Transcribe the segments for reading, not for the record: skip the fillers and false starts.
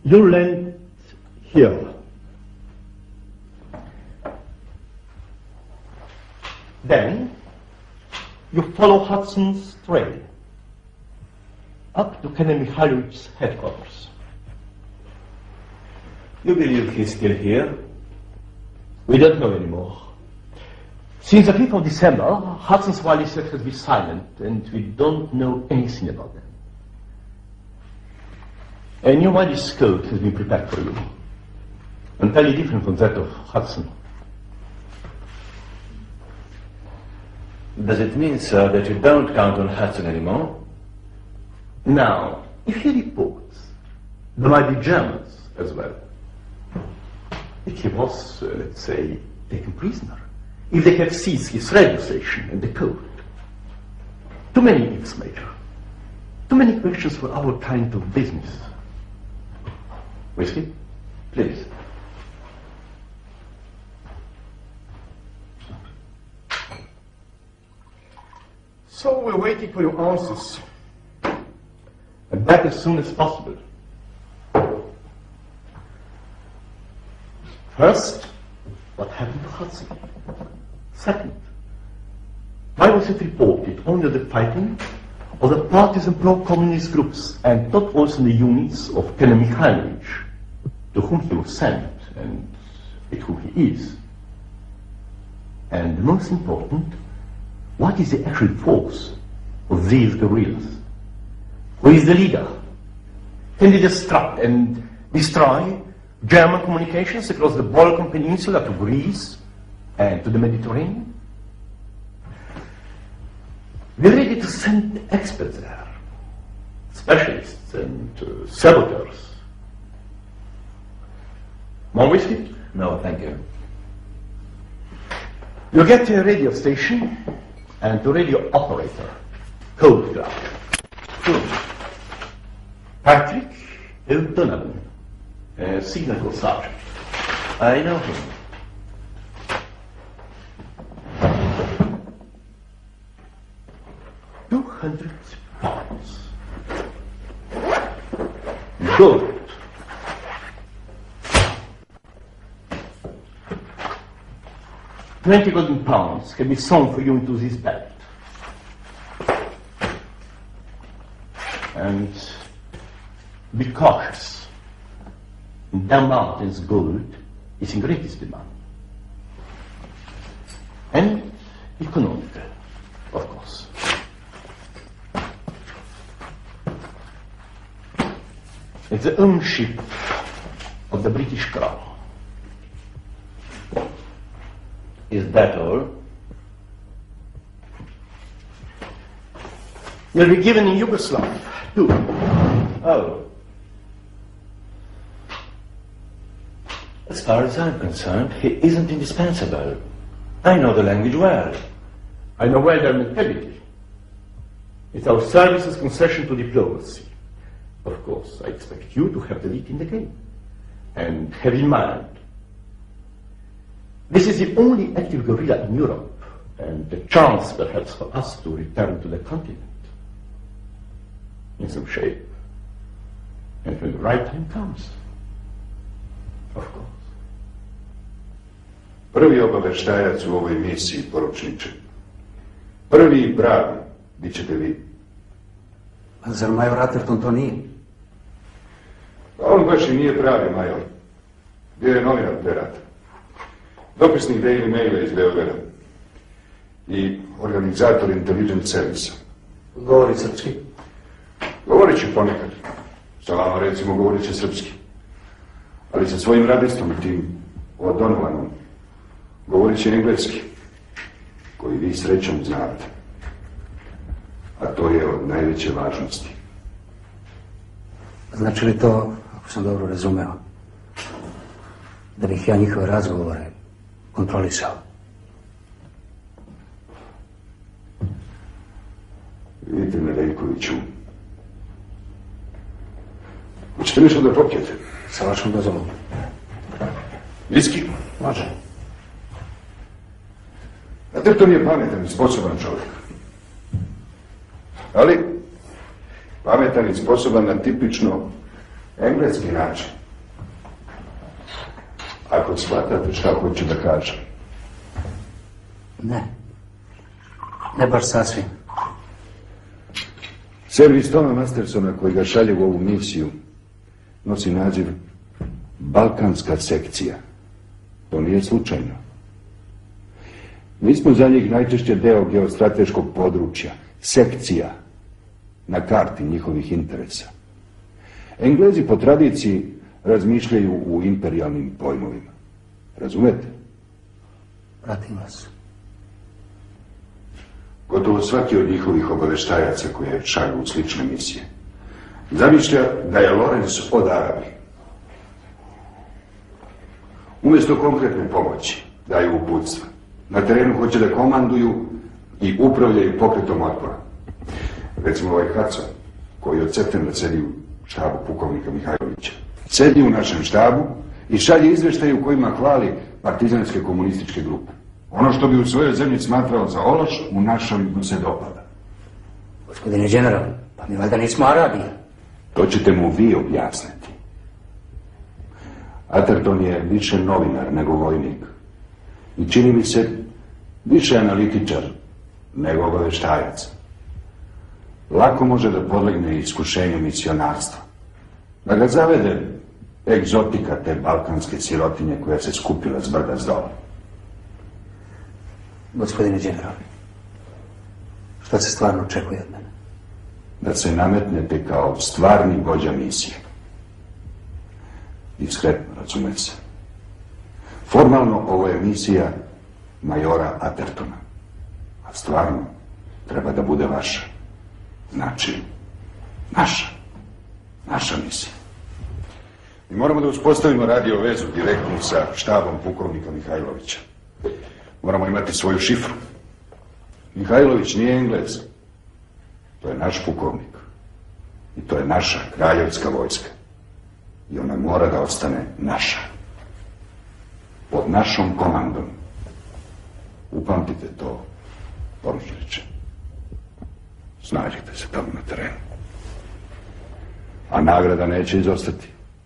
You land here. Then you follow Hudson's trail up to Kenny Mikhailovich's headquarters. You believe he's still here? We don't know anymore. Since the 5th of December, Hudson's Wily set has been silent, and we don't know anything about them. A new Wily's code has been prepared for you, entirely different from that of Hudson. Does it mean, sir, that you don't count on Hudson anymore? Now, if he reports, there might be Germans as well. If he was, let's say, taken prisoner, if they have seized his radio station and the code. Too many ifs, Major. Too many questions for our kind of business. Whiskey? Please. So we're waiting for your answers. And that as soon as possible. First, what happened to Hudson? Second, why was it reported only the fighting of the partisan pro-communist groups and not also the units of Kenny Mikhailovich, to whom he was sent and with whom he is? And the most important, what is the actual force of these guerrillas? Who is the leader? Can they disrupt and destroy German communications across the Balkan Peninsula to Greece and to the Mediterranean? We're ready to send experts there, specialists and saboteurs. More whiskey? No, thank you. You get to a radio station and to radio operator, code clerk. Good. Patrick O'Donovan, a signal sergeant. I know him. £200. Good. £20 golden can be sewn for you into this belt. And be cautious. In Dan Mountain's gold is in greatest demand. And economical, of course. It's the ownership of the British Crown. Is that all? You'll be given in Yugoslav, too. Oh. As far as I'm concerned, he isn't indispensable. I know the language well. I know well their mentality. It's our service's concession to diplomacy. Of course, I expect you to have the lead in the game. And have in mind, this is the only active guerrilla in Europe, and the chance perhaps for us to return to the continent in some shape, and when the right time comes, of course. Prvi obaveštajac u ovoj misiji, poručniče. Prvi i pravi, bit ćete vi. A zar major Atherton to nije? Pa on baš i nije pravi major. Bio je novinar pre rata. Dopisnik Daily Maila iz Beograda. I organizator Intelligent Service. Govori srpski? Govorit će ponekad. Sa vama recimo govorit će srpski. Ali sa svojim radistom i tim O'Donovanom govorit će engleski, koji vi srećom znate. A to je od najveće važnosti. Znači li to, ako sam dobro razumeo, da bih ja njihove razgovore kontrolisao? Vidite, Nedeljkoviću, hoćete nešto da popijete? Sa vašom dozvolom. Viski? Može. Atherton je pametan i sposoban čovjek. Ali pametan i sposoban na tipično Engleski način. Ako shvatate šta hoću da kažem. Ne baš sasvim. Servis Toma Mastersona koji ga šalje u ovu misiju nosi naziv Balkanska sekcija. To nije slučajno. Mi smo za njih najčešće deo geostrateškog područja, sekcija na karti njihovih interesa. Englezi po tradiciji razmišljaju u imperijalnim pojmovima. Razumete? Pratim vas. Gotovo svaki od njihovih obaveštajaca koje šalju u slične misije zamišlja da je Lorenz od Arabije. Umjesto konkretne pomoći daju uputstva. Na terenu hoće da komanduju i upravljaju pokretom otpora. Recimo ovaj Hudson, koji od septembra sedi u štabu pukovnika Mihajlovića. Sedi u našem štabu i šalje izveštaje u kojima hvali partizanske komunističke grupe. Ono što bi u svojoj zemlji smatrao za ološ, u našoj mu se dopada. Gospodine general, pa mi valjda nismo Arabi. To ćete mu vi objasniti. Atherton je više novinar nego vojnik. I čini mi se više analitičar nego obaveštajac. Lako može da podlegne iskušenju misionarstva. Da ga zavede egzotika te balkanske sirotinje koja se skupila s brda s dola. Gospodine general, šta se stvarno očekuje od mene? Da se nametnete kao stvarni vođa misije. Diskretno, razume se. Formalno ovo je misija majora Athertona, a stvarno treba da bude vaša. Znači, naša misija. Mi moramo da uspostavimo radio vezu direktnu sa štabom pukovnika Mihajlovića. Moramo imati svoju šifru. Mihajlović nije Englez. To je naš pukovnik. I to je naša kraljevska vojska. I ona mora da ostane naša. Pod našom komandom. Upamtite to, poručniče. Snađite se tamo na terenu. A nagrada neće izostati.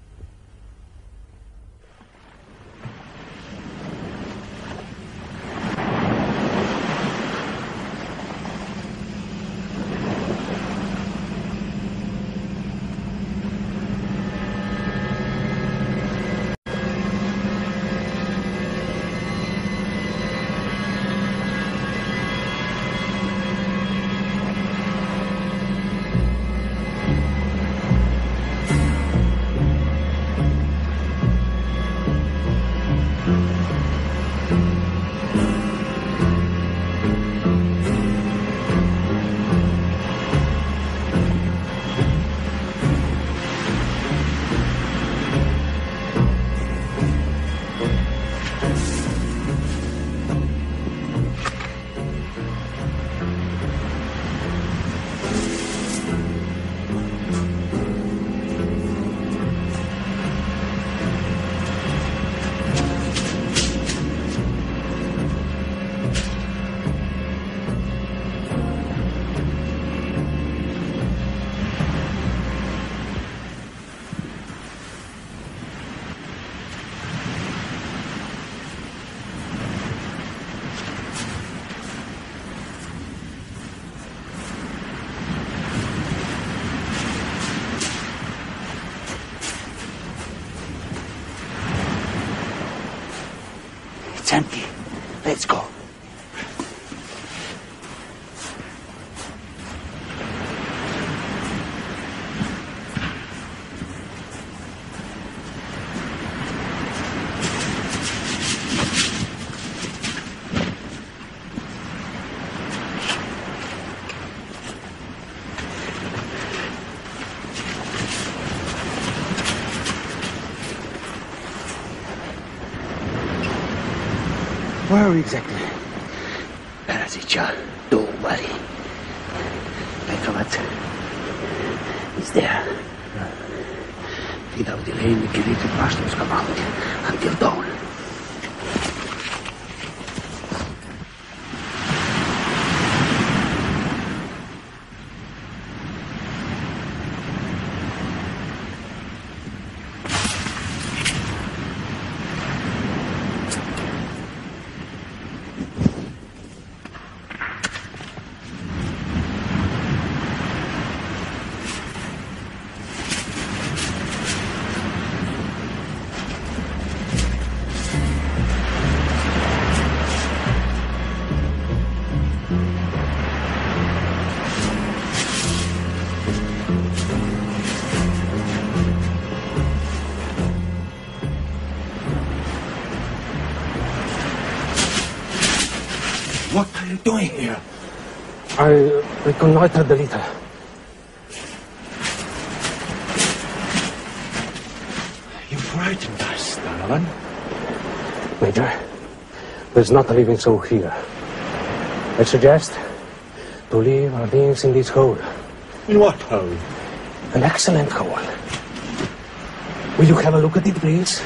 It's empty. Let's go. Where are we exactly? Berazica, don't worry. Petrovac is there. Without delay, we can reach the Pashtunska mountain until dawn. you doing here? I reconnoitered the litter. You frightened us, Donovan. Major, there's not a living soul here. I suggest to leave our beings in this hole. In what hole? An excellent hole. Will you have a look at it, please?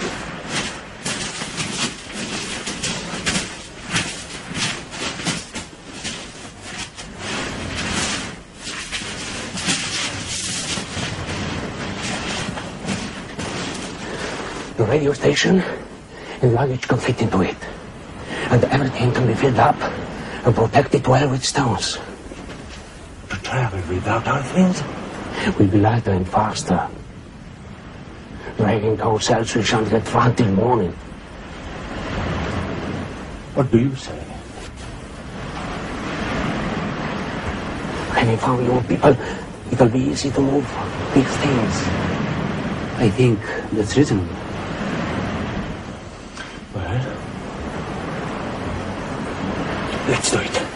The radio station and luggage can fit into it. And everything can be filled up and protected well with stones. To travel without our things? We'll be lighter and faster. Dragging ourselves, we shan't get far till morning. What do you say? When we found your people, it'll be easy to move big things. I think that's reasonable. Well, let's do it.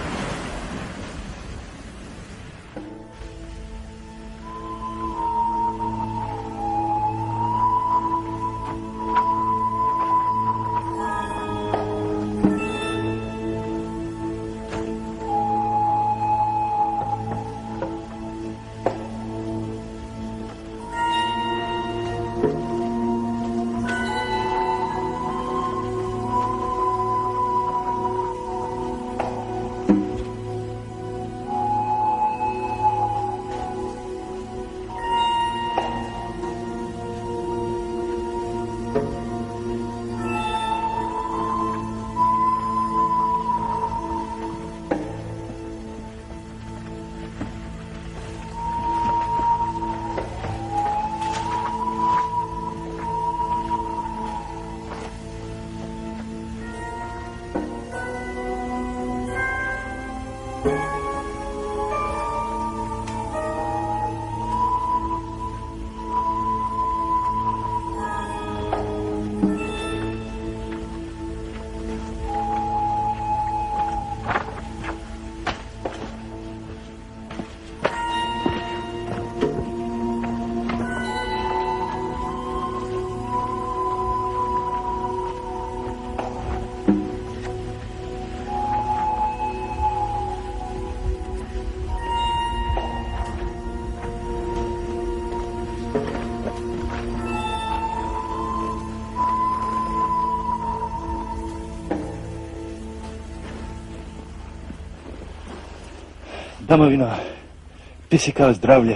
Domovino, ti si kao zdravlje.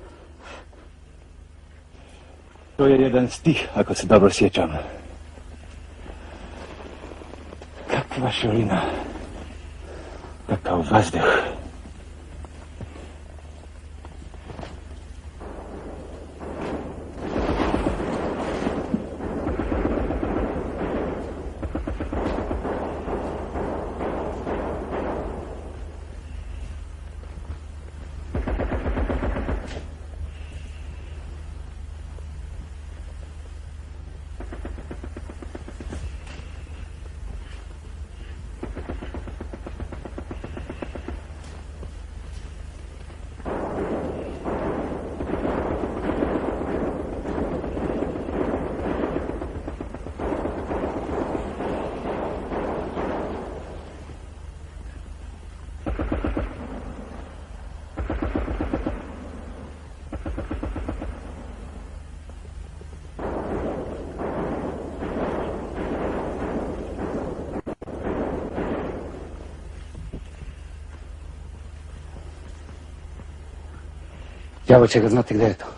To je jedan stih, ako se dobro sjećam. Kakva širina, kakav vazduh. Đavo će ga znati gdje je to.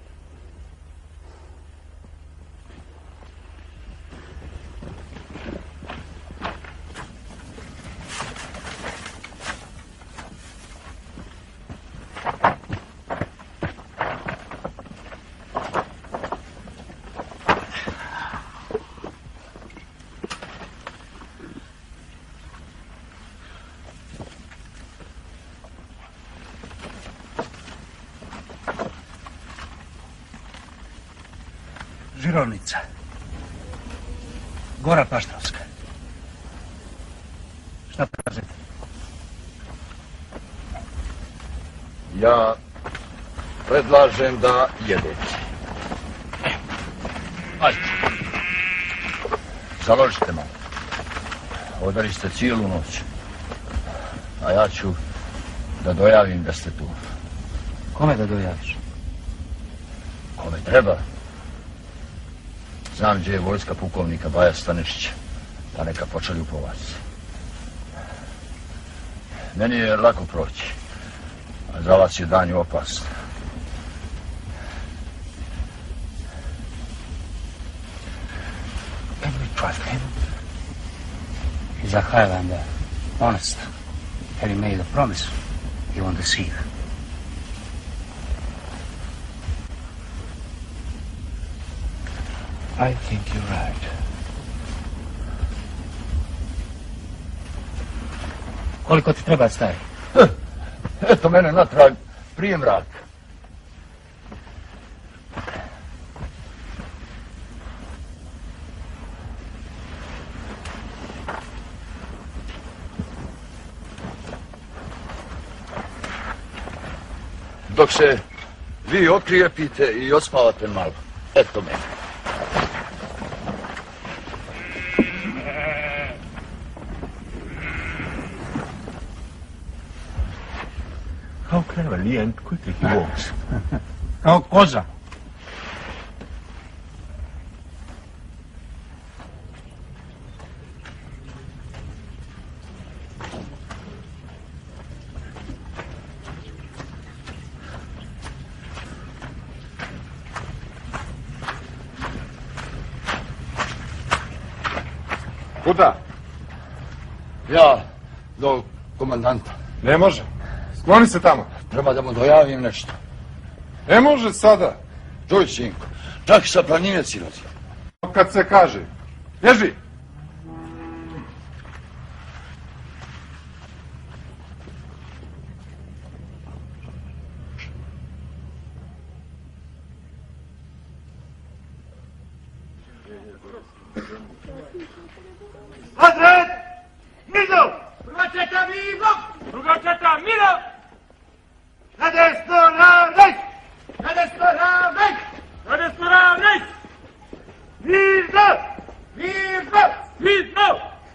Žirovnica. Gora Paštravska. Šta kažete? Ja predlažem da jedete. Ajde. Založite malo. Odari ste cijelu noć. A ja ću da dojavim da ste tu. Kome da dojaviš? Kome treba. Znam gdje je vojska pukovnika Baja Stanišića. Pa neka počeli po vas. Meni je lako proći. A za vas je danju opasno. Can we trust him? He's a Highlander, honest. Had he made a promise, he won't deceive. I think you're right. Koliko ti treba, stari? Eto mene natrag prije mraka. Dok se vi okrijepite i ospavate malo. Eto mene. How cleverly and quickly he walks. Kao koza. Kuda? Ja do komandanta. Ne može. Skloni se tamo. Treba da mu dojavim nešto. Ne može sada. Čuj, sinko, čak sa planine silazi. Kad se kaže. Bježi. Hazret! Milo! Drugačeta Milo! Drugačeta Milo! Na desno ravnej! Na desno ravnej! Na desno ravnej! Mirno! Mirno! Mirno!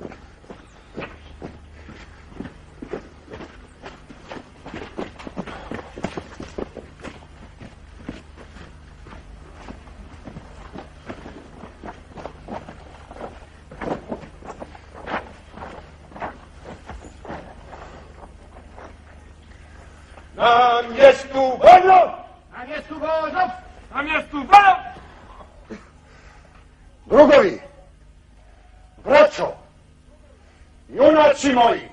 Na mjestu vođo! Na mjestu vođo! Na mjestu vođo! Drugovi, braćo, junaci moji,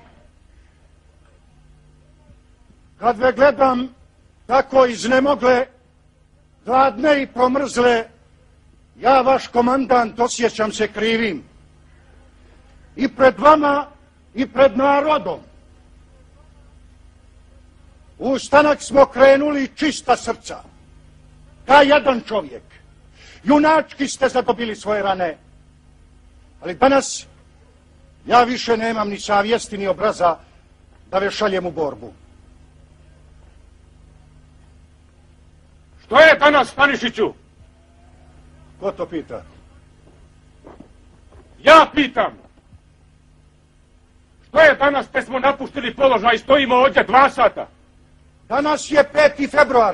kad ve gledam tako iznemogle, gladne i promrzle, ja, vaš komandant, osjećam se krivim. I pred vama i pred narodom. U ustanak smo krenuli čista srca. Kao jedan čovjek. Junački ste zadobili svoje rane. Ali danas ja više nemam ni savjesti ni obraza da ve šaljem u borbu. Što je danas, Stanišiću? Ko to pita? Ja pitam. Što je danas, te smo napuštili položaj i stojimo ovdje 2 sata? Danas je 5. februar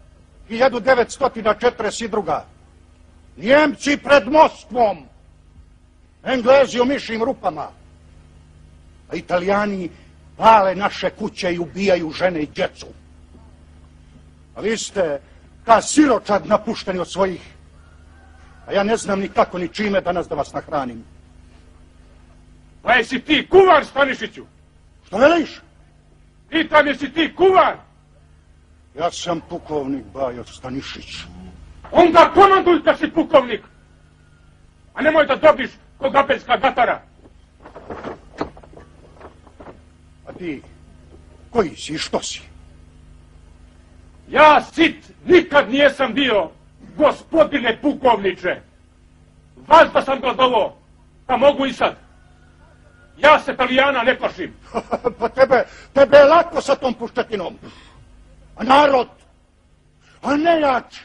1942. Njemci pred Moskvom, Englezi u mišim rupama, a Italijani pale naše kuće i ubijaju žene i djecu. A vi ste ka siročad napušteni od svojih, a ja ne znam ni kako ni čime danas da vas nahranim. Pa jesi ti kuvar, Stanišiću? Što veliš? Pitam, jesi ti kuvar? Ja sam pukovnik Bajo Stanišić. Onda komanduj da si pukovnik, a nemoj da dobiš ko gabeljska gatara. A ti, koji si i što si? Ja sit nikad nijesam bio, gospodine pukovniče. Vazda sam gladovo, pa mogu i sad. Ja se Italijana ne plašim. Pa tebe je lako sa tom puštetinom. a narod, a nejač.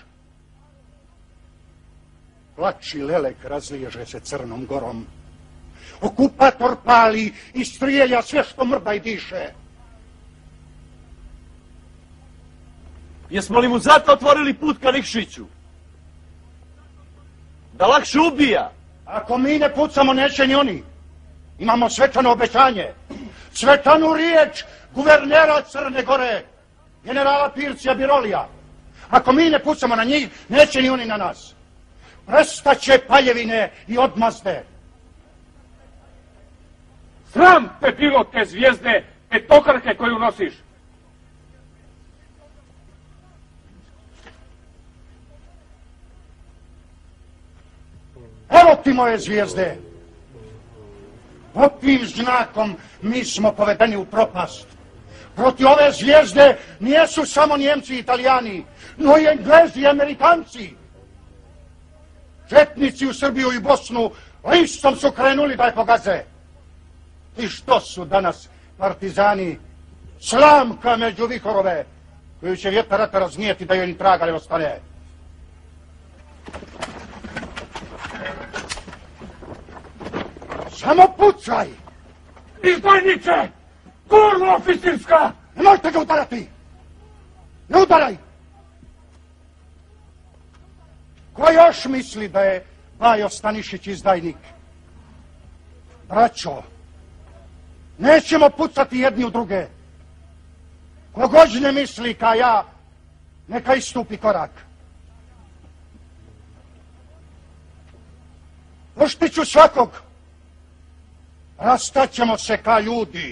Plači lelek razliježe se Crnom Gorom. Okupator pali i strijelja sve što mrda i diše. Jesmo li mu zato otvorili put ka Nikšiću? Da lakše ubija? Ako mi ne pucamo, neće ni oni. Imamo svečano obećanje. Svečanu riječ guvernera Crne Gore, generala Pircija Birolija. Ako mi ne pucamo na njih, neće ni oni na nas. Prestaće paljevine i odmazde. Sram te bilo te zvijezde, petokrake koju nosiš. Evo ti moje zvijezde. Pod tim znakom mi smo povedeni u propast. Protiv ove zvijezde nijesu samo Njemci i Italijani, no i Englezi i Amerikanci. Četnici u Srbiju i Bosnu listom su krenuli da je pogaze. I što su danas partizani? Slamka među vihorove, koju će vjetar rata raznijeti da joj ni traga ne ostane. Samo pucaj! Izdajniče! Kurva oficirska! Nemojte ga udarati! Ne udaraj! Ko još misli da je Bajo Stanišić izdajnik? Braćo, nećemo pucati jedni u druge. Kogod ne misli ka ja, neka istupi korak. Puštit ću svakog. Rastaćemo se ka ljudi.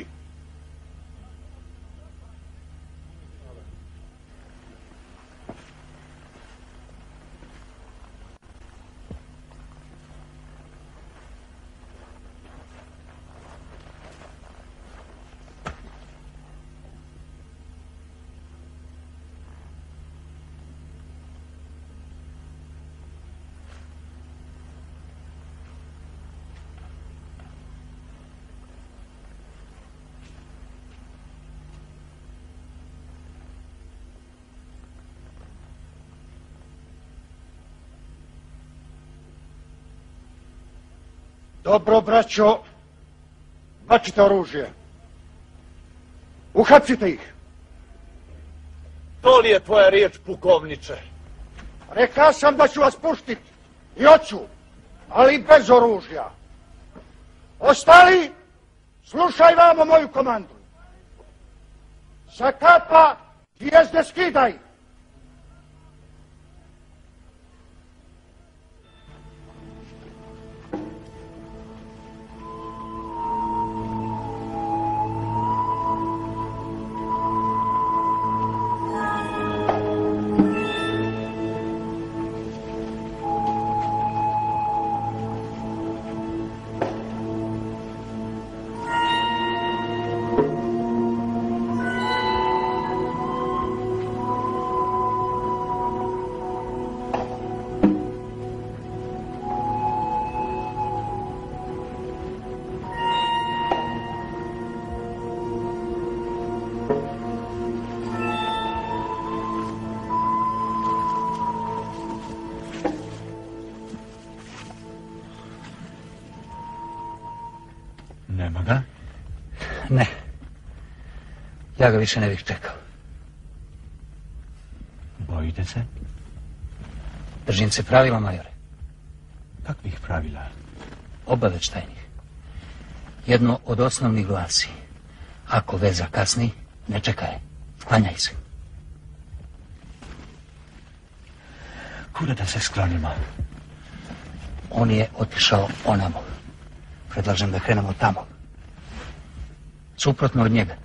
Dobro, braćo, bačite oružje. Uhapsite ih. To li je tvoja riječ, pukovniče? Rekao sam da ću vas puštiti. I hoću, ali bez oružja. Ostali, slušaj vamo moju komandu. Sa kapa zvijezde skidaj. Nema ga? Ne. Ja ga više ne bih čekao. Bojite se? Držim se pravila, majore. Kakvih pravila? Obavještajnih. Jedno od osnovnih glasi: ako veza kasni, ne čekaj, sklanjaj se. Kuda da se sklonimo? On je otišao onamo. Predlažem da krenemo tamo. Suprotno od njega.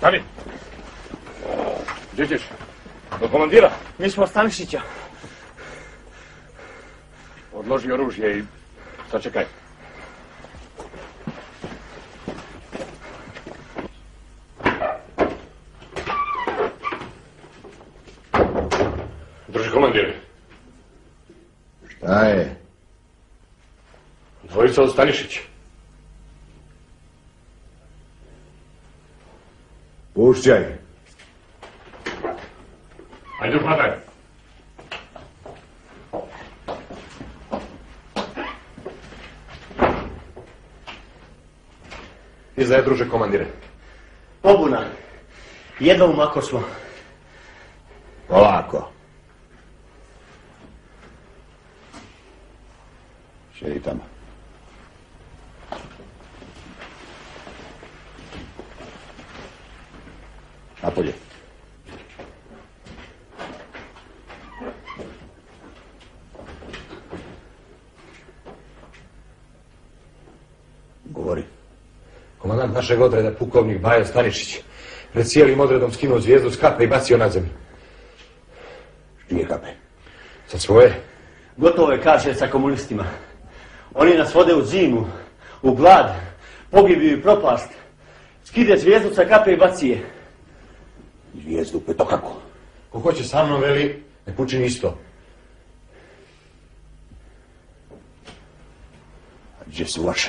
Stani! Gdje ćeš? Do komandira? Mi smo Stanišića. Odloži oružje i sačekaj. Drži komandire. Šta je? Dvojica od Stanišića. Pušćaj. Ajde, uhvataj. Izdaje, druže komandire. Pobuna. Jedva umako smo. Polako. Sjedi tamo. Napolje. Govori. Komandant našeg odreda, pukovnik Bajo Stanišić, pred cijelim odredom skinuo zvijezdu s kape i bacio na zemlju. Čije kape? Sa svoje. Gotovo je, kaže, sa komunistima. Oni nas vode u zimu, u glad, pogibiju i propast. Skide zvijezdu sa kape i baci je. Zvijezdu petokraku. Ko hoće sa mnom, veli, ne učini isto. A gdje su vaše?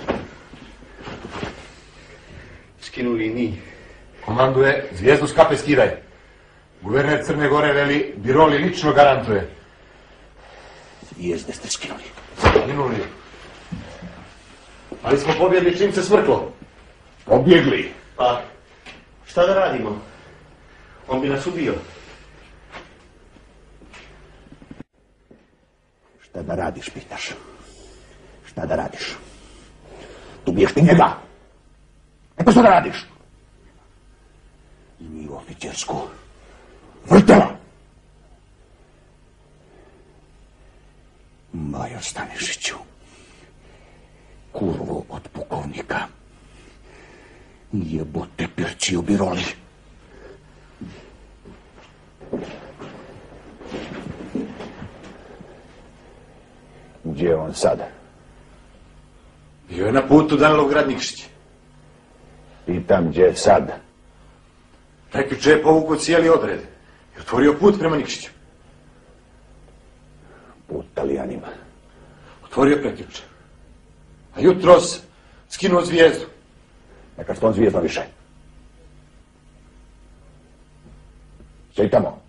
Skinuli i mi. Komanduje, zvijezdu s kape skidaj. Guverner Crne Gore, veli, Biroli lično garantuje. Zvijezde ste skinuli. Skinuli. Ali smo pobjegli čim se smrklo. Pobjegli. Pa, šta da radimo? On bi nas ubio. Šta da radiš, pitaš? Šta da radiš? Tu biješ ti njega. Eto šta da radiš? I mi u oficersku. Vrtela! Bajo Stanišiću. Kurvo od pukovnika. Jebote pirci u Biroli. Gdje je on sad? Bio je na putu Danilov Nikšić. Pitam gdje je sad. Prekjuče je povukao cijeli odred i otvorio put prema Nikšiću. Put Talijanima. Otvorio prekjuče. A jutros skinuo zvijezdu. Neka s tom zvijezdom više. Sjedi tamo.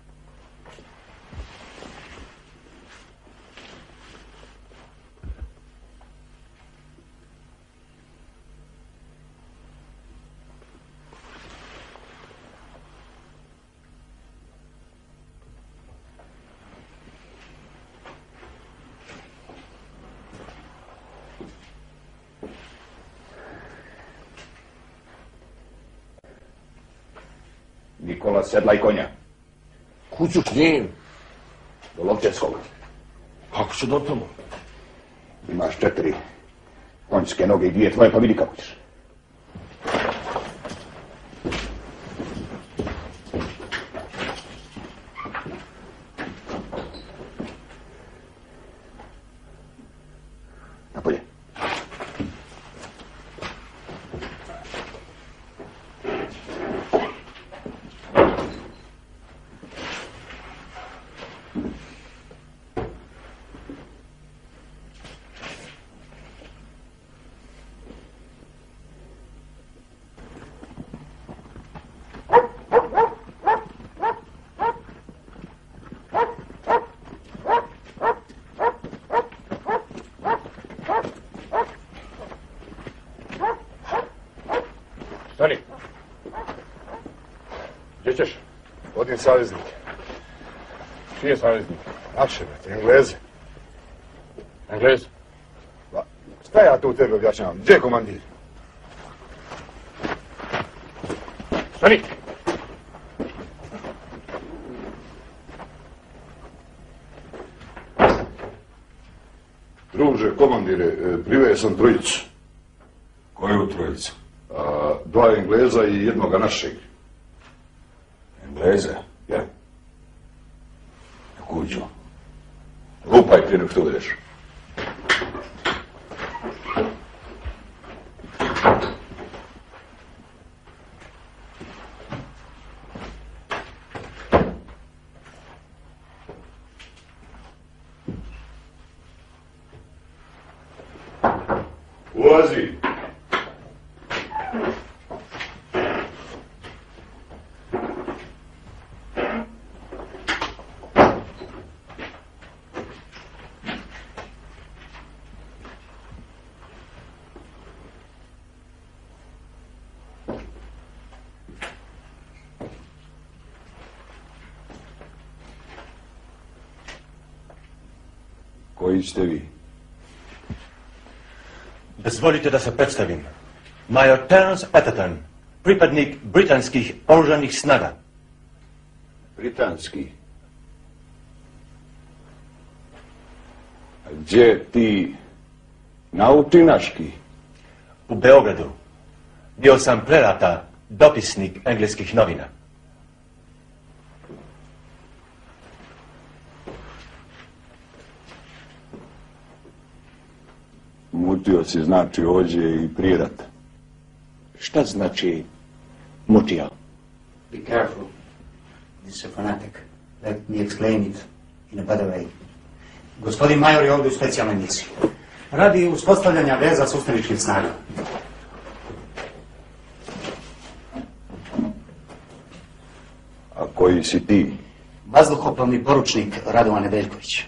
Nikola, sedlaj konja. Kuću s njim. Do Lovčevskog. Kako ću do tamo? Imaš 4 konjske noge i 2 tvoje, pa vidi kako ćeš. Napolje. Stani. Gdje ćeš? Vodim saveznik. Čiji je saveznik? Naše, brate, Engleze. Englez? Pa, šta ja to u tebi objašnjavam? Gdje je komandir? Stani! Druže, komandire, priveo sam trojicu. Koju trojicu? 2 Engleza i jednoga našeg. Engleze? Ja. Kuću. Lupaj prije nego što uvedeš. Ulazi. Koji ste vi? Dozvolite da se predstavim. Major Terence Atherton, pripadnik britanskih oružanih snaga. Britanski? A gdje ti nauči naški? U Beogradu. Bio sam pre rata dopisnik engleskih novina. Mutio si znači ođe i prije rata. Šta znači mutio? Be careful. This is a fanatic. Let me explain it in a better way. Gospodin major je ovdje u specijalnoj misiji. Radi uspostavljanja veza s ustaničkim snagama. A koji si ti? Vazduhoplovni poručnik Radovan Nedeljković.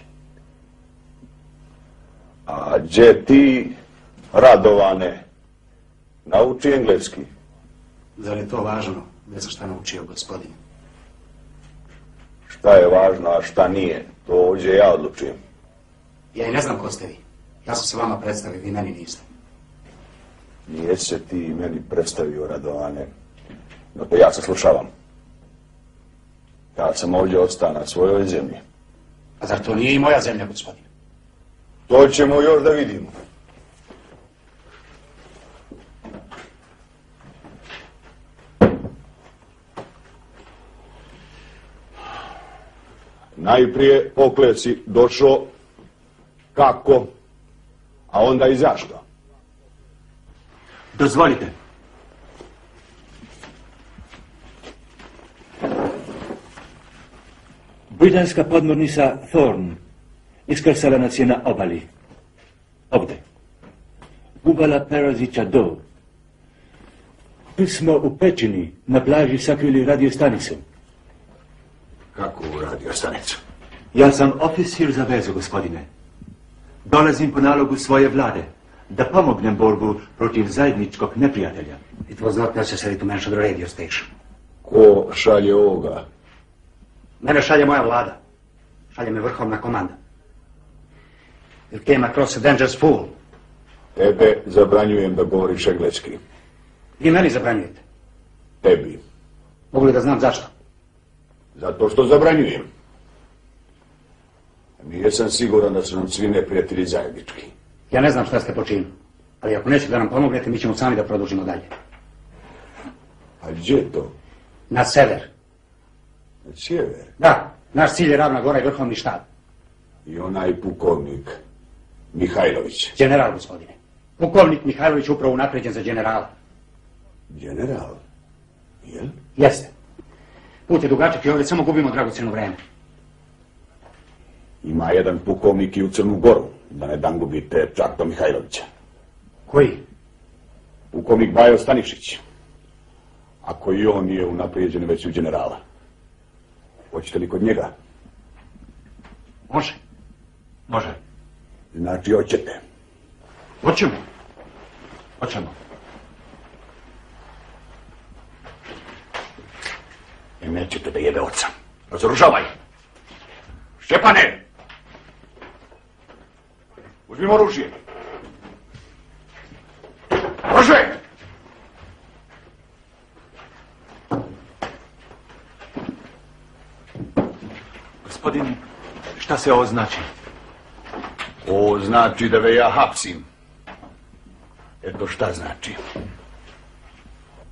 A gdje ti, Radovane, nauči engleski? Zar je to važno? Ne znam šta naučio gospodin. Šta je važno, a šta nije? To ovdje ja odlučujem. Ja i ne znam ko ste vi. Ja sam se vama predstavio, vi meni niste. Nije se ti meni predstavio, Radovane. No to ja se slušavam. Ja sam ovdje ostao na svojoj zemlji. A zar to nije i moja zemlja, gospodin? To ćemo još da vidimo. Najprije pokle si došao kako, a onda i zašto. Dozvolite. Britanska podmornica Thorn iskrsala nas je na obali. Ovdje. Gubala Perazića do. Tu smo u pećini na plaži sakrili radiostanicu. Kako u radiostanicu? Ja sam oficir za vezu, gospodine. Dolazim po nalogu svoje vlade da pomognem borbu protiv zajedničkog neprijatelja. It was not necessary to mention the radio station. Ko šalje ovoga? Mene šalje moja vlada. Šalje me vrhovna komanda. You came across a dangerous fool. Tebe zabranjujem da govoriš engleski. Vi meni zabranjujete. Tebi. Mogu li da znam zašto? Zato što zabranjujem. Nije sam siguran da su nam svi neprijatelji zajednički. Ja ne znam šta ste počinili. Ali ako nećete da nam pomognete, mi ćemo sami da produžimo dalje. A gdje je to? Na sever. Na sjever? Da, naš cilj je Ravna Gora i vrhovni štab. I onaj pukovnik Mihajlović. General, gospodine. Pukovnik Mihajlović upravo unapređen za generala. General? Jel? Jeste. Put je dugačak i ovdje samo gubimo dragocjeno vreme. Ima jedan pukovnik i u Crnu Goru, da ne dan gubite čak do Mihajlovića. Koji? Pukovnik Bajo Stanišić. Ako i on nije unaprijeđen već u generala. Hoćete li kod njega? Može. Može. Znači hoćete. Hoćemo. Hoćemo. I nećete da jebe oca. Razoružavaj. Šćepane! Uzmimo oružje. Oružje! Gospodin, šta se ovo znači? Ovo znači da ve ja hapsim. Eto šta znači.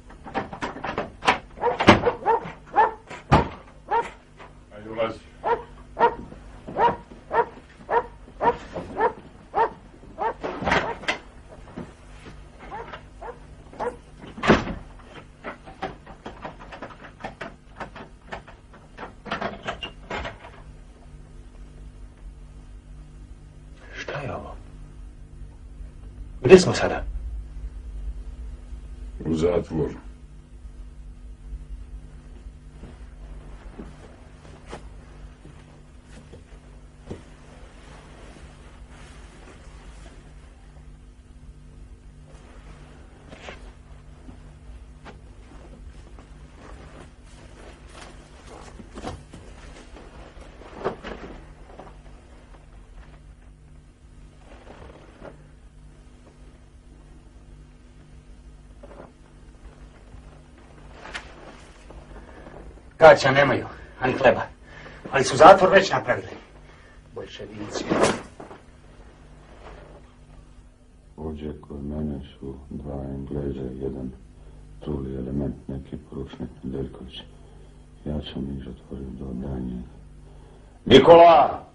Gdje smo sada? U zatvoru. Gaća nemaju, ani hleba. Ali su zatvor već napravili. Boljševici. Ovdje kod mene su 2 Engleza i 1 truli element, neki poručnik Nedeljković. Ja sam ih zatvorio do danje. Nikola!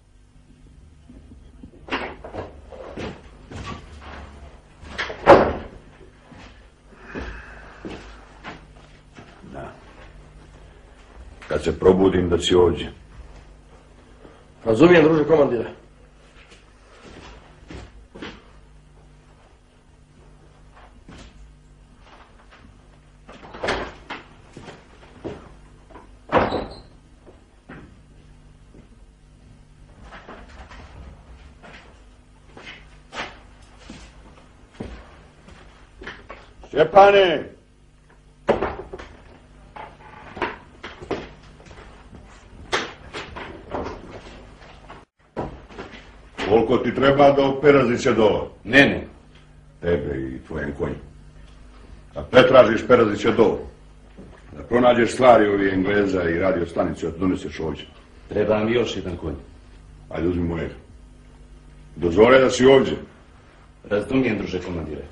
Kad se probudim da si ovdje. Razumijem, druže komandire. Stjepane! Koliko ti treba do Perazića do? Ne. Tebe i tvojem konju. Kad pretražiš Perazića do, da pronađeš stvari ovih Engleza i radio stanicu, da doneseš ovdje. Treba mi još jedan konj. Ajde, uzmi mojeg. Dozvore da si ovdje. Razumijem, druže komandire.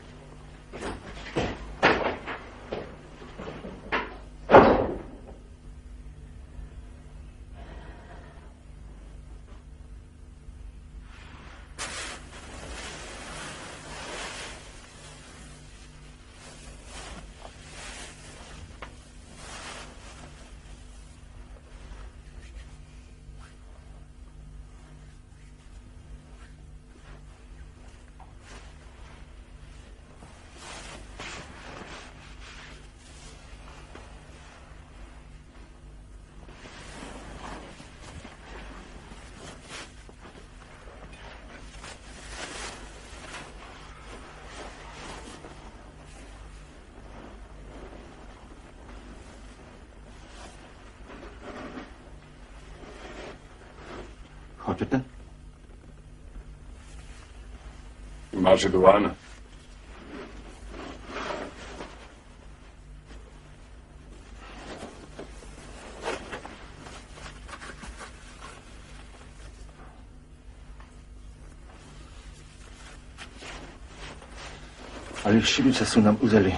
Hoćete? Imaš i duvana. Ali šibice su nam uzeli.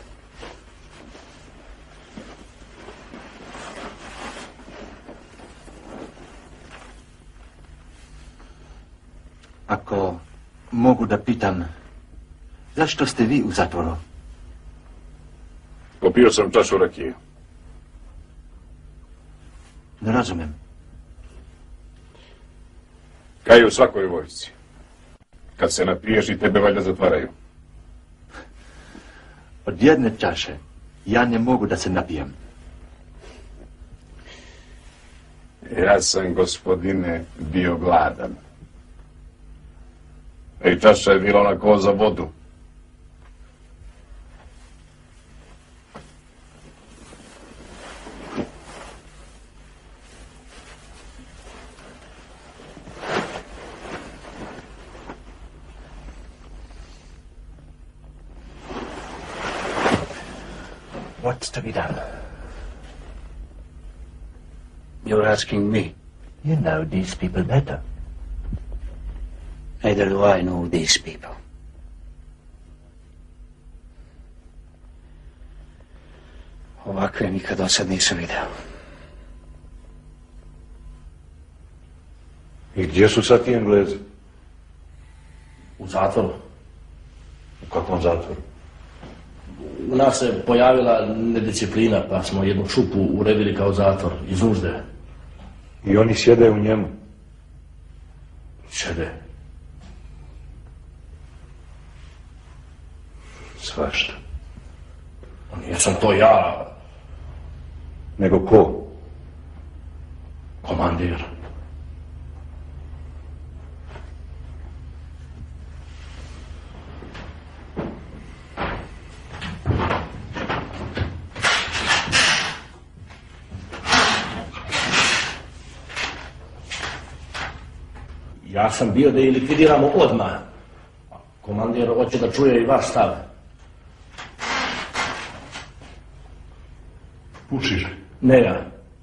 Ako mogu da pitam, zašto ste vi u zatvoru? Popio sam čašu rakije. Ne razumem. Kaj je u svakoj vojsci. Kad se napiješ i tebe valjda zatvaraju. Od jedne čaše ja ne mogu da se napijem. Ja sam, gospodine, bio gladan. I čaša je bila onako za vodu. What's to be done? You're asking me. You know these people better. Neither do I know these people. Ovakve nikad do sad nisam vidio. I gdje su sad ti Englezi? U zatvoru. U kakvom zatvoru? U nas se pojavila nedisciplina, pa smo jednu šupu uredili kao zatvor, iz nužde. I oni sjede u njemu? Sjede. Svašta. Nisam to ja. Nego ko? Komandir. Ja sam bio da je likvidiramo odmah. Komandir hoće da čuje i vaš stav. Pušiš? Ne ja.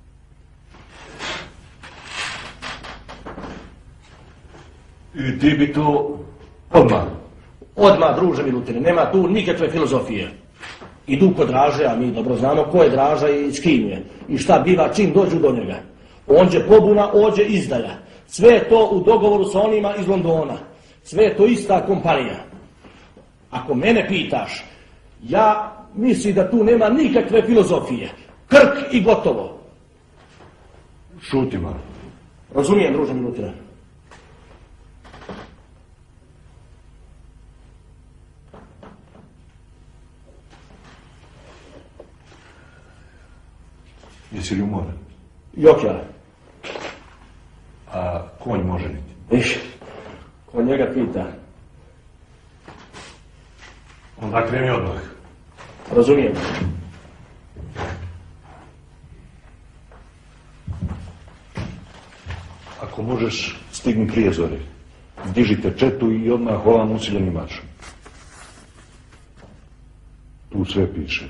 I ti bi to odmah. Odmah, druže Milutine, nema tu nikakve filozofije. Idu kod Draže, a mi dobro znamo ko je Draža i s kim je. I šta biva čim dođu do njega. Onđe pobuna, ođe izdaja. Sve je to u dogovoru sa onima iz Londona. Sve je to ista kompanija. Ako mene pitaš, ja mislim da tu nema nikakve filozofije. Krk i gotovo. Šuti malo. Razumijem, druže Milutine. Jesi li umoran? Jokjara. A konj može niti? Viš, ko njega pita. Onda kreni odmah. Razumijem. Ako možeš, stigni prije zore. Dižite četu i odmah ovam usiljeni marš. Tu sve piše.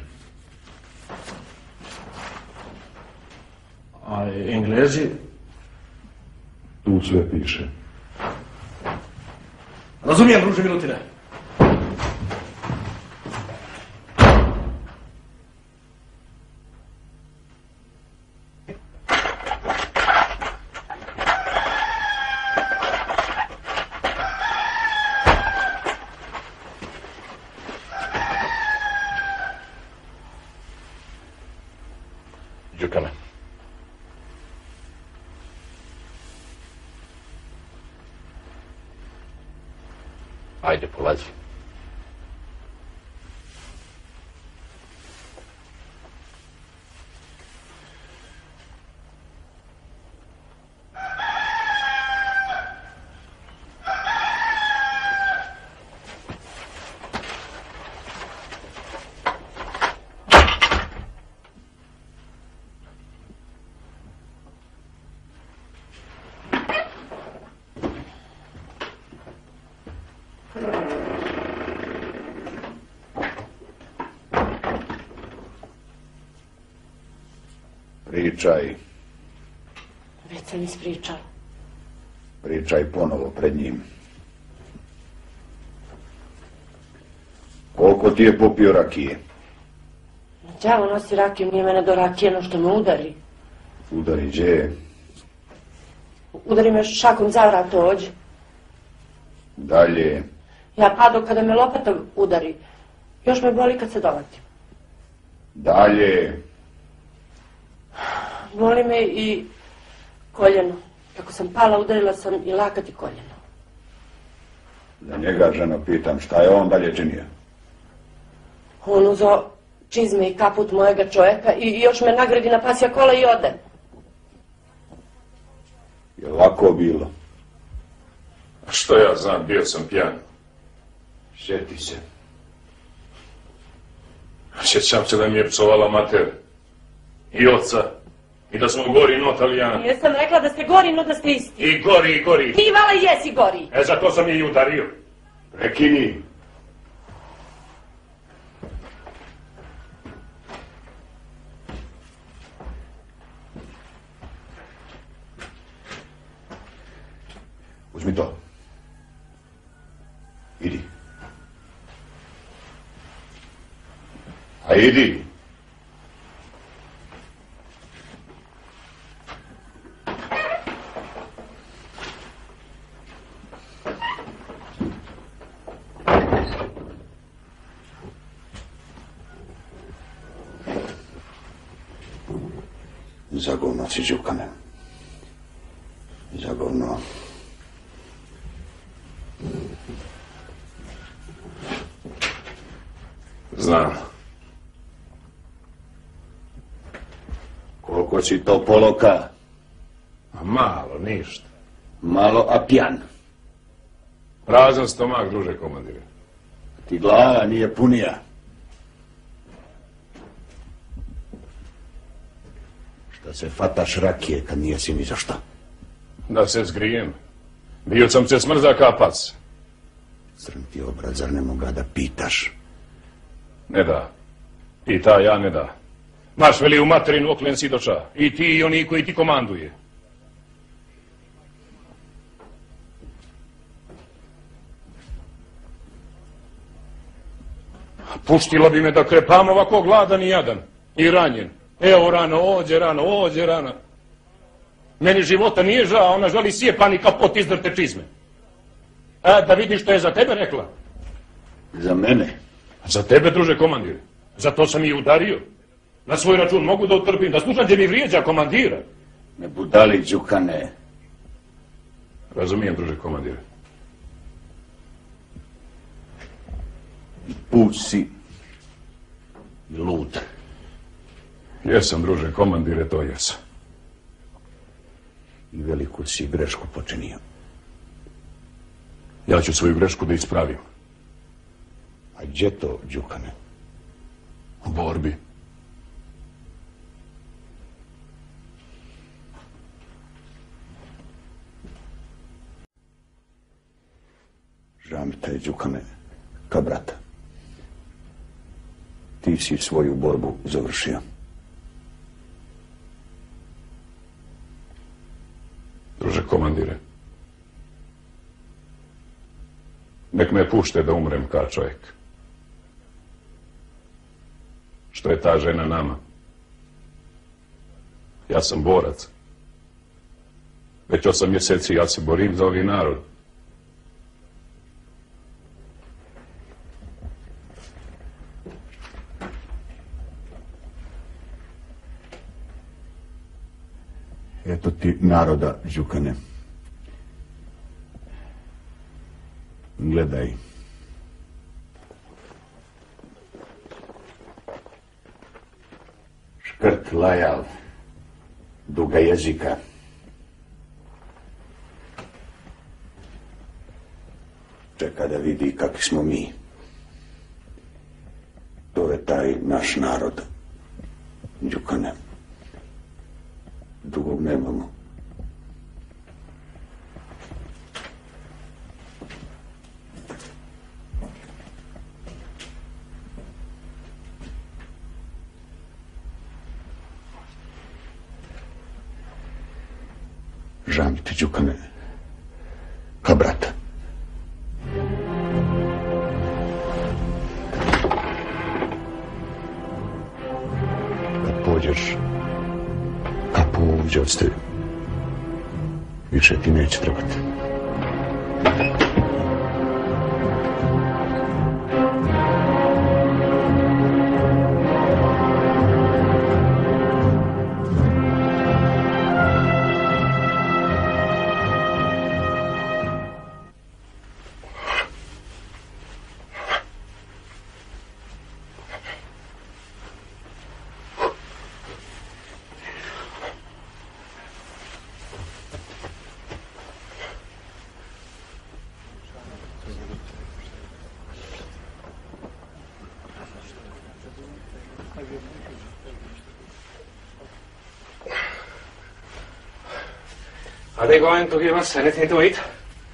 A Englezi? Tu sve piše. Razumijem, druže Milutine. Đukane. Ajde, polazi. Pričaj. Već sam ispričala. Pričaj ponovo pred njim. Koliko ti je popio rakije? Đavo nosi rakiju, nije mene do rakije, no što me udari. Udari gdje? Udari me šakom za vrat ođe. Dalje. Ja pado kada me lopata udari. Još me boli kad se dovatim. Dalje. Boli me i koljeno. Kako sam pala, udarila sam i lakat i koljeno. Za njega, ženo, pitam, šta je on dalje činio? On uzo čizme i kaput mojega čovjeka i još me nagradi na pasja kola i ode. Je lako bilo? Što ja znam, bio sam pijan. Sjeti se. Sjećam se da mi je psovala mater. I oca. I da smo gori no Italijani. Jesam rekla da ste gori, no da ste isti. I gori, i gori. Ti vala jesi gori. Zato sam je i udario. Prekini. Uzmi to. Idi. A idi. Za govno si, Đukane. Za govno. Znam. Koliko si to poloka? Malo, ništa. Malo, a pjan. Prazan stomak, druže komandire. Ti glava nije punija. Šta se fataš rakije kad nijesi ni za šta? Da se zgrijem. Bio sam se smrza kapac. Crn ti obrat, zar ne moga da pitaš? Ne da. Pita, ja ne da. Maš veli u materinu oklen sidoča. I ti i oni koji ti komanduje. Puštilo bi me da krepam ovako gladan i jadan. I ranjen. Evo rano, ođe rano. Meni života nije žao, ona želi sjepani kapot izdrte čizme. Da vidiš što je za tebe rekla. Za mene? Za tebe, druže komandire. Zato sam i udario. Na svoj račun mogu da utrpim, da slušam gdje mi vrijeđa komandira. Ne budali, Đukane. Razumijem, druže komandire. Put si i lud. Jesam, druže komandire, to jesam. I veliku si grešku počinio. Ja ću svoju grešku da ispravim. A gdje to, Đukane? U borbi. Žao mi te, Đukane, ka brata. Ti si svoju borbu završio. Druže komandire, nek me pušte da umrem kao čovjek. Što je ta žena nama? Ja sam borac. Već 8 mjeseci ja se borim za ovi narod. Eto ti naroda, Đukane. Gledaj. Škrt lajav, duga jezika. Čeka da vidi kakvi smo mi. To je taj naš narod, Đukane. Drugog nemamo. Žao mi te, Đukane, ka brata. Kad pođeš, kapu uđe od stebi. Više ti neće trebati. Are they going to give us anything to eat?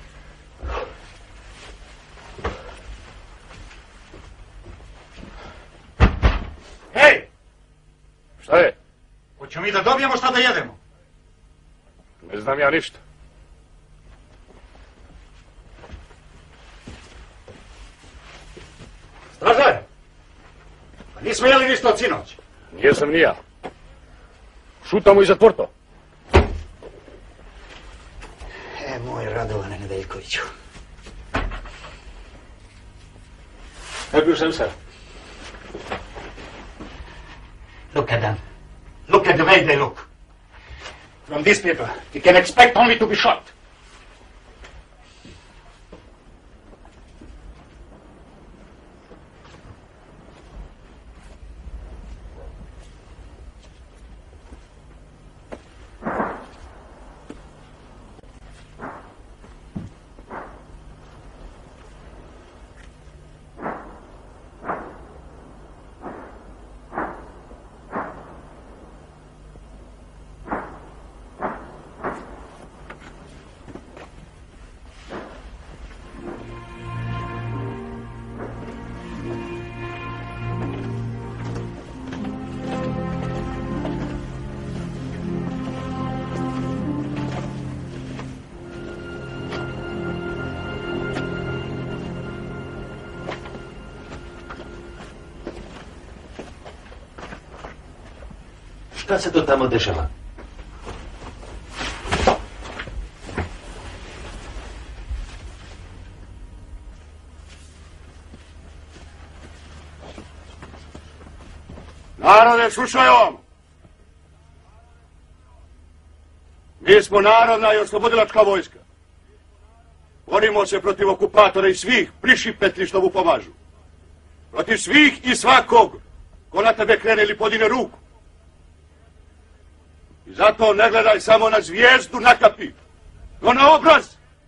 Hej! Šta je? Hoćemo mi da dobijemo šta da jedemo? Ne znam ja ništa. Stražar! Pa nismo jeli ništa od sinoć. Nijesam ni ja. Šutamo i zatvor to. Moj Radovane Nedeljkoviću. Help yourself, sir. Look at them. Look at the way they look. From these people, you can expect only to be shot. Šta se to tamo dešava? Narode, slušaj ovo! Mi smo narodna i oslobodilačka vojska. Borimo se protiv okupatora i svih prišipetli što mu pomažu. Protiv svih i svakog ko na tebe krene ili podine ruku. I zato ne gledaj samo na zvijezdu na kapi, no na obraz.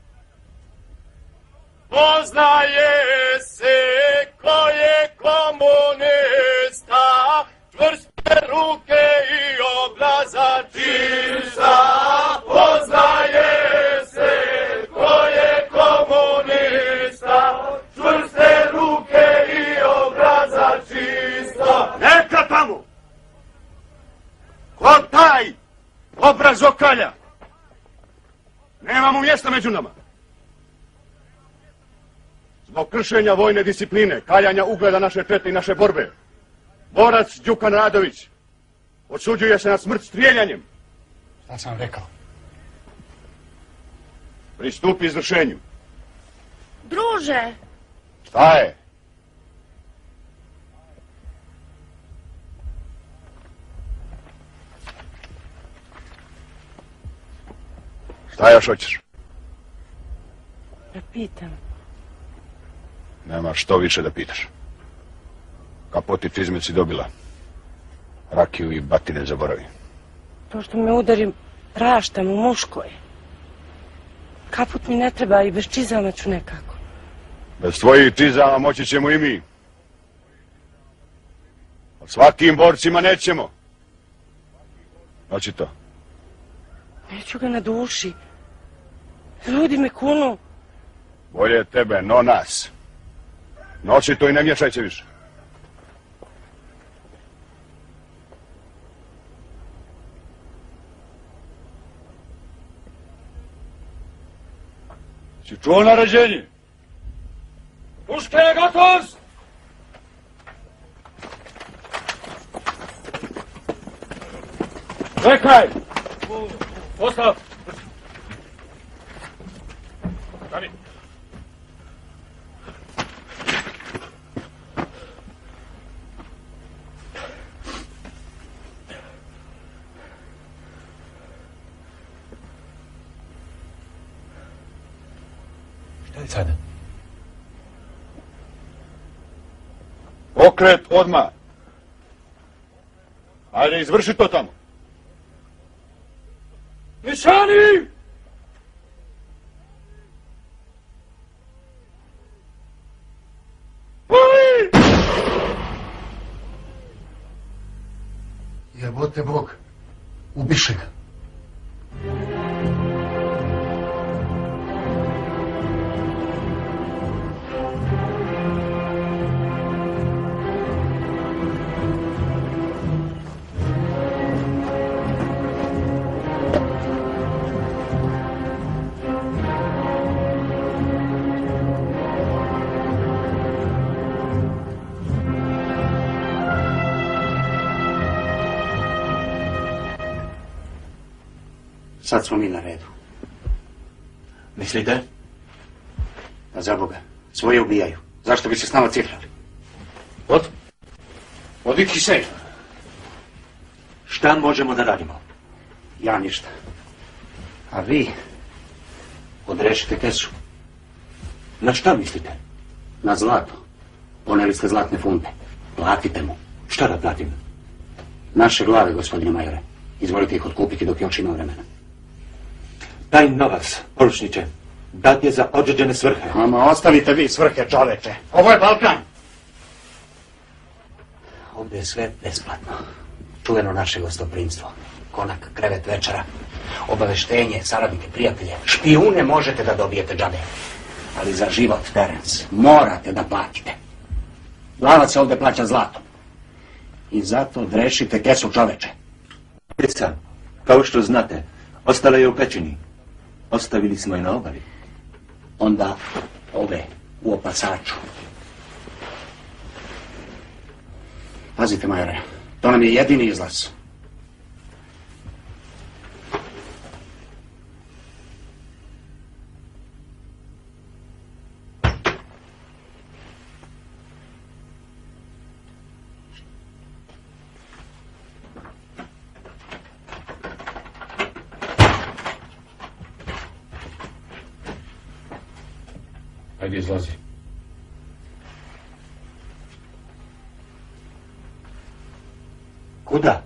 Poznaje se ko je komunista, čvrste ruke i obraza čista. Poznaje se ko je komunista, čvrste ruke i obraza čista. Neka tamo! Ko taj obraz okalja? Nemamo mjesta među nama. Zbog kršenja vojne discipline, kaljanja ugleda naše čete i naše borbe, borac Đukan Radović osuđuje se na smrt strijeljanjem. Šta sam rekao? Pristupi izvršenju. Druže! Šta je? Šta još hoćeš? Da pitam. Nema što više da pitaš. Kapot i čizme si dobila. Rakiju i batine zaboravi. To što me udarim, praštam u muškoj. Kaput mi ne treba i bez čizama ću nekako. Bez tvojih čizama moći ćemo i mi. Od svakim borcima nećemo. Noći to. Neću ga na duši. Ljudi me kunu. Bolje tebe, no nas. Noći to i ne miješaj se više. Si čuo naređenje? Puške je gotovost! Čekaj! Postav! Stani! Šta je sada? Okret odmah. Ajde, izvrši to tamo. Nišani! Pali! Jebote Bog, ubiše ga. Sad smo mi na redu. Mislite? Pa za Boga, svoje ubijaju. Zašto bi se s nama cifrali? Odviki se! Šta možemo da radimo? Ja ništa. A vi odrešite kesu. Na šta mislite? Na zlato. Poneli ste zlatne funte. Platite mu. Šta da platim? Naše glave, gospodine majore. Izvolite ih otkupiti dok još ima vremena. Taj novac, poručniče, dat je za određene svrhe. Ama ostavite vi svrhe, čoveče. Ovo je Balkan. Ovdje je sve besplatno. Čuveno naše gostoprimstvo. Konak, krevet, večera. Obaveštenje, saradnike, prijatelje. Špijune možete da dobijete džabe. Ali za život, Terence, morate da platite. Glavac se ovdje plaća zlatom. I zato odrešite kesu, čoveče. Keca, kao što znate, ostala je u pećini. Ostavili smo je na obali. Onda ove u opasaču. Pazite, majore, to nam je jedini izlaz. Ajde, izlazi. Kuda?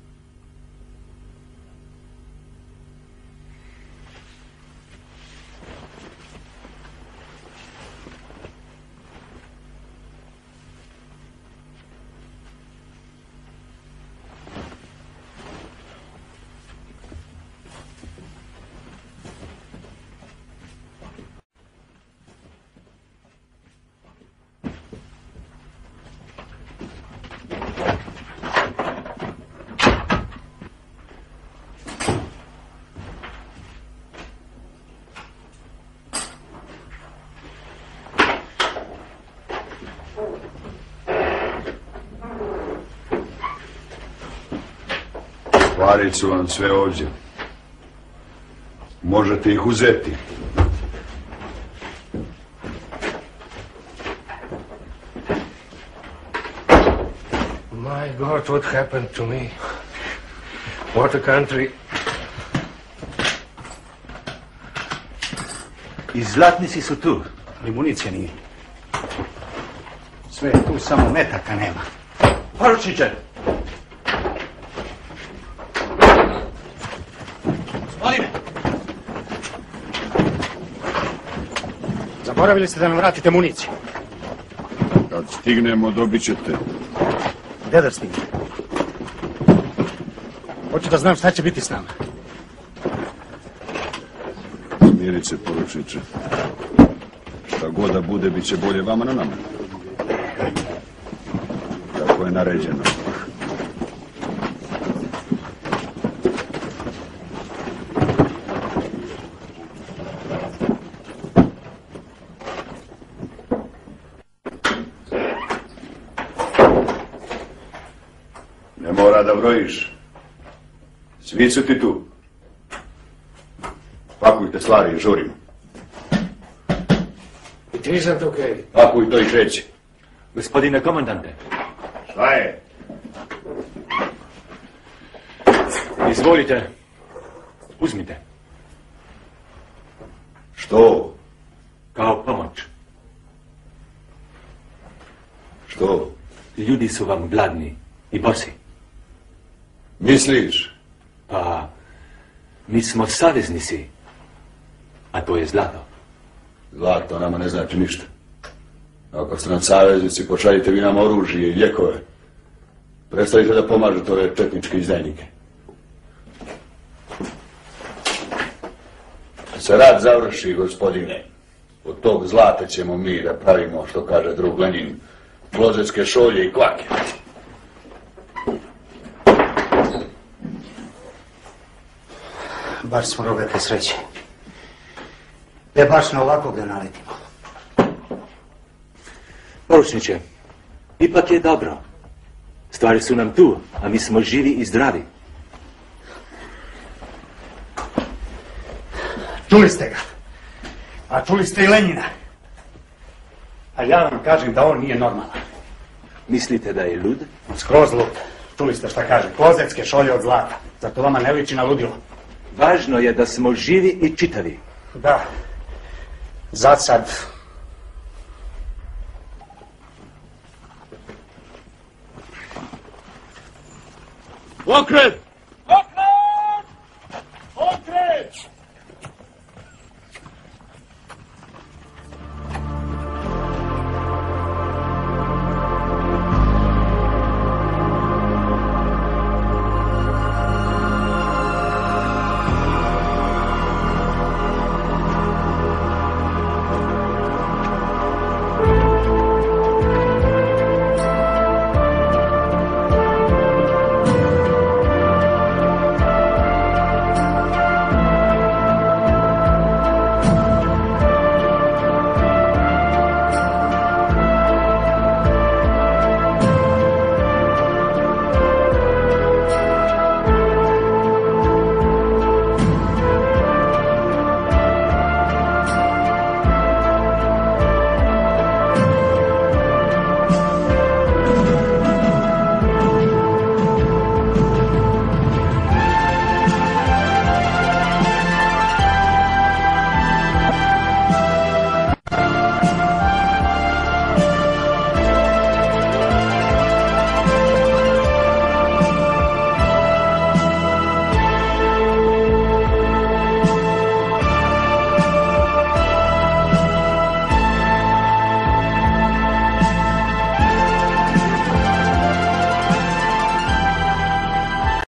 Stvari su vam sve ovdje. Možete ih uzeti. My God, what happened to me? What a country. I zlatnici su tu. Ali municije nije. Sve je tu, samo metaka nema. Poručniče! Gospodine! Zaboravili ste da nam vratite municiju. Kad stignemo, dobit ćete. Gde da stigne? Hoću da znam šta će biti s nama. Smirit se, poručniče. Šta god da bude, bit će bolje vama na nama. Tako je naređeno. Ne mora da brojiš. Svi su ti tu. Pakujte stvari i žurimo. It isn't okay. Pakuj to i kreći. Gospodine komandante. Šta je? Izvolite. Uzmite. Što? Kao pomoć. Što? Ljudi su vam gladni i bosi. Misliš? Pa, mi smo saveznici, a to je zlato. Zlato nama ne znači ništa. Ako ste nam saveznici, pošaljite vi nam oružje i lijekove. Prestavite da pomažete ove četničke izdajnike. Kad se rat završi, gospodine, od tog zlata ćemo mi da pravimo, što kaže drug Lenin, klozetske šolje i kvake. Bar smo rogate sreće. Ne baš na ovakvog da naletimo. Poručniče, ipak je dobro. Stvari su nam tu, a mi smo živi i zdravi. Čuli ste ga. A čuli ste i Lenjina. A ja vam kažem da on nije normalan. Mislite da je lud? Skroz lud. Čuli ste šta kaže. Klozetske šolje od zlata. Zato vama ne liči na ludilo. Važno je da smo živi i čitavi. Da. Za sad. Okret!